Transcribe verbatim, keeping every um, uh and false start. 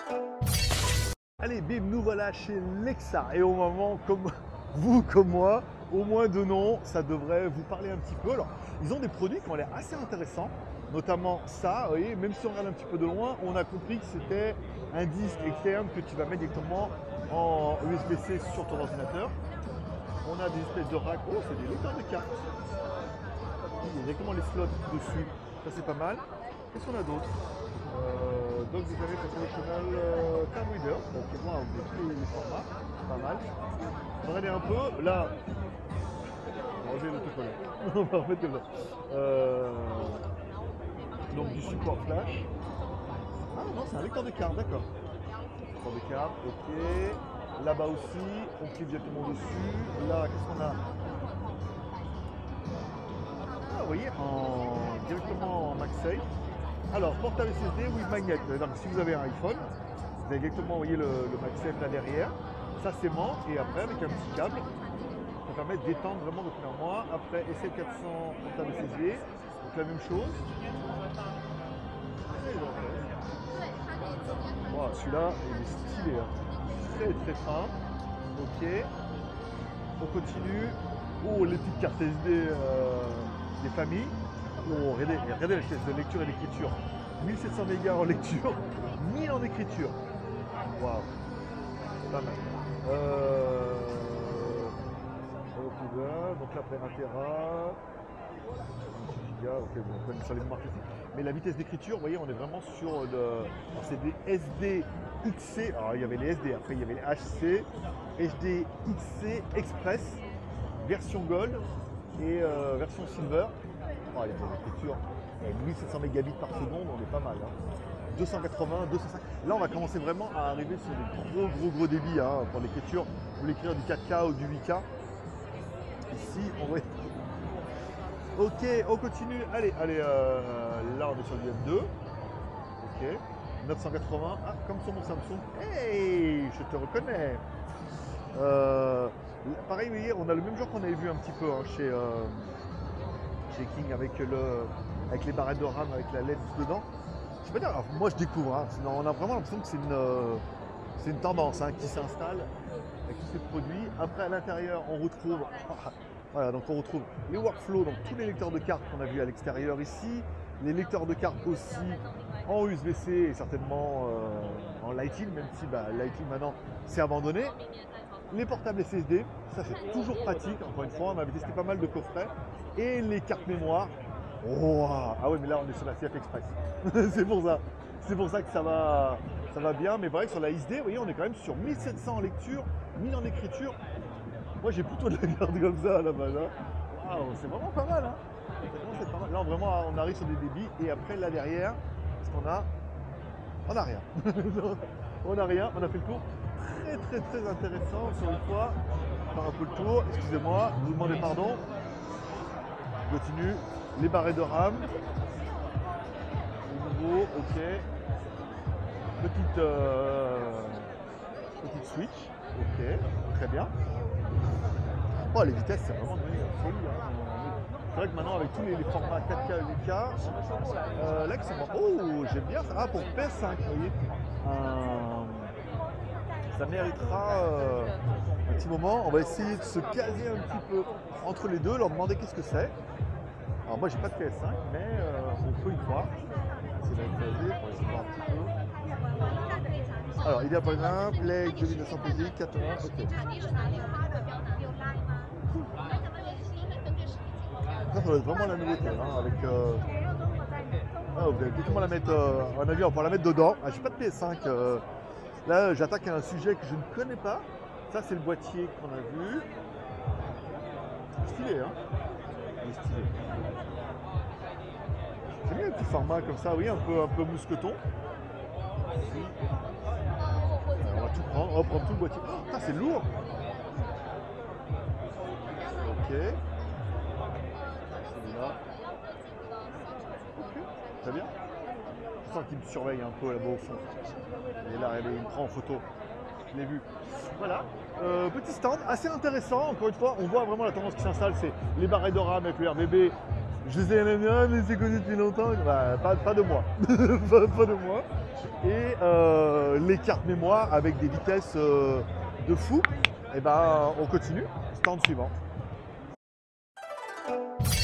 Allez, bim, nous voilà chez Lexa. Et au moment, comme vous, comme moi, au moins de nom, ça devrait vous parler un petit peu. Alors, ils ont des produits qui ont l'air assez intéressants, notamment ça, vous voyez, même si on regarde un petit peu de loin, on a compris que c'était un disque externe que tu vas mettre directement en U S B C sur ton ordinateur. On a des espèces de racks, oh, c'est des lecteurs de cartes. Il y a directement les slots dessus, ça c'est pas mal. Qu'est-ce qu'on a d'autre? Euh, donc vous avez Professional euh, Card Reader, donc moi on a tous les formats, pas mal. Regardez un peu, là, on va enlever l'autocollant, on va remettre comme ça. Euh, donc du support flash. Ah non, c'est un lecteur de cartes, d'accord. Lecteur de cartes, ok. Là-bas aussi, on clique directement dessus. Là, qu'est-ce qu'on a? Ah, vous voyez, en, directement en MagSafe. Alors, portable S S D with magnet. Donc, si vous avez un iPhone, vous avez directement, vous voyez, le, le MagSafe là derrière. Ça s'aimante et après, avec un petit câble, ça permet d'étendre vraiment votre mémoire. Après, S L quatre cents portable S S D, donc la même chose. Wow, celui-là, il est stylé. Hein. Très très fin. Ok. On continue. Oh, les petites cartes S D euh, des familles. Oh, regardez, regardez la vitesse de lecture et d'écriture. mille sept cents mégas en lecture, mille en écriture. Waouh, pas mal. Euh... Donc là, après un téra, giga, ok, bon, on connaît sur les marques. Mais la vitesse d'écriture, vous voyez, on est vraiment sur le. C'est des S D X C. Alors il y avait les S D, après il y avait les H C, S D X C Express, version Gold et euh, version Silver. Oh, les écritures, mille sept cents mégabits par seconde, on est pas mal. Hein. deux cent quatre-vingts, deux cent cinquante. Là, on va commencer vraiment à arriver sur des gros, gros, gros débits hein, pour l'écriture. Vous voulez écrire du quatre K ou du huit K. Ici, on va. Ok, on continue. Allez, allez, euh, là, on est sur du F deux. Ok, neuf cent quatre-vingts. Ah, comme sur mon Samsung. Hey, je te reconnais. Euh, pareil, vous voyez, on a le même genre qu'on avait vu un petit peu hein, chez. Euh, Chez King avec, le, avec les barrettes de RAM avec la L E D dedans. Je sais pas dire, alors, moi je découvre, hein, on a vraiment l'impression que c'est une, euh, c'est une tendance hein, qui s'installe avec tous ces produits. Après à l'intérieur on retrouve, voilà, donc on retrouve les workflows, donc tous les lecteurs de cartes qu'on a vu à l'extérieur ici, les lecteurs de cartes aussi en U S B C et certainement euh, en Lightning, même si bah, Lightning maintenant c'est abandonné. Les portables S S D, ça c'est toujours pratique, encore une fois, on avait testé pas mal de coffrets. Et les cartes mémoire, oh, ah ouais mais là on est sur la C F Express, c'est pour ça, c'est pour ça que ça va, ça va bien, mais vrai que sur la S D, vous voyez, on est quand même sur mille sept cents en lecture, mille en écriture. Moi j'ai plutôt de la garde comme ça à la base, hein. Waouh, c'est vraiment pas mal, hein. Pas mal. Là vraiment on arrive sur des débits et après là derrière, qu'est-ce qu'on a? On n'a rien. On n'a rien, on a fait le tour. Très très très intéressant, encore une fois, faire un peu le tour, excusez-moi, vous demandez pardon. On continue, les barrettes de RAM. De nouveau, ok. Petite, euh, petite switch, ok, très bien. Oh, les vitesses, c'est vraiment devenu une folie. Hein. C'est vrai que maintenant, avec tous les, les formats quatre K et huit K, euh, là, qui sont... Oh, j'aime bien ça. Ah, pour P S cinq, vous voyez. Euh, ça méritera euh, un petit moment. On va essayer de se caser un petit peu entre les deux, leur demander qu'est-ce que c'est. Alors, moi, j'ai pas de P S cinq, mais euh, on peut y croire. C'est d'être casé pour essayer de voir un petit peu. Alors, il y a par exemple, Play deux mille neuf cents P D, quatre-vingts, ok. Ça, ça doit être vraiment la nouveauté, hein, avec... Euh... Ah, vous allez directement la mettre... Euh, à mon avis, on va la mettre dedans. Ah, j'ai pas de P S cinq. Euh... Là, j'attaque à un sujet que je ne connais pas. Ça, c'est le boîtier qu'on a vu. Stylé, hein. Il est stylé. J'aime bien les petits formats comme ça, oui, un peu, un peu mousqueton. Ici. Alors, on va tout prendre, on va prendre tout le boîtier. Oh, c'est lourd. Ok. Celui-là. Ok, très bien. Je sens qu'il me surveille un peu là-bas au fond. Et là, il me prend en photo. Je l'ai vu. Voilà. Euh, petit stand assez intéressant. Encore une fois, on voit vraiment la tendance qui s'installe. C'est les barrettes de RAM avec le R B B Je les ai aimés, ah, mais c'est connu depuis longtemps. Bah, pas, pas de moi. pas, pas de moi. Et euh, les cartes mémoire avec des vitesses euh, de fou. Et ben on continue. Stand suivant.